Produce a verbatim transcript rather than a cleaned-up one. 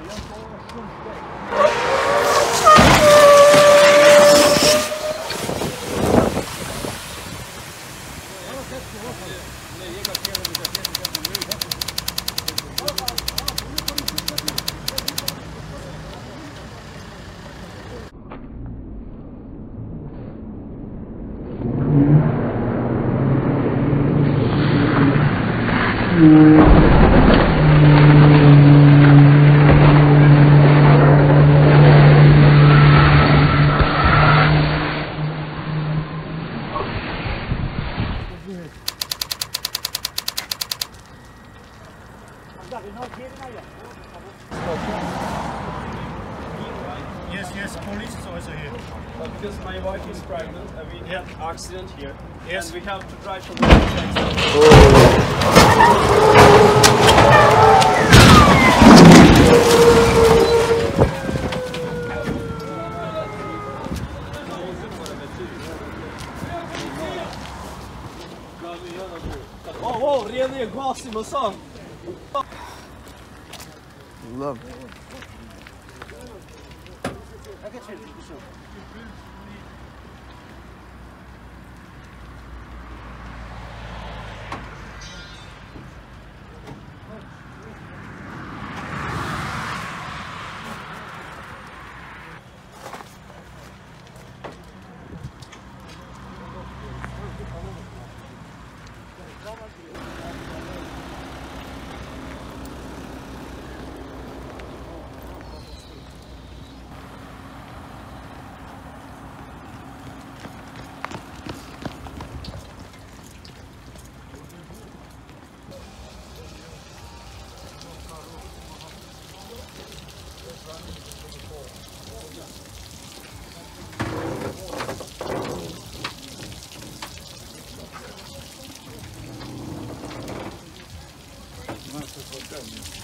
Yes, yes, police is also here. Uh, because my wife is pregnant and we had an accident here. Yes. And we have to drive from the next Oh, wow, really gas i massan. Love. That's what's going on.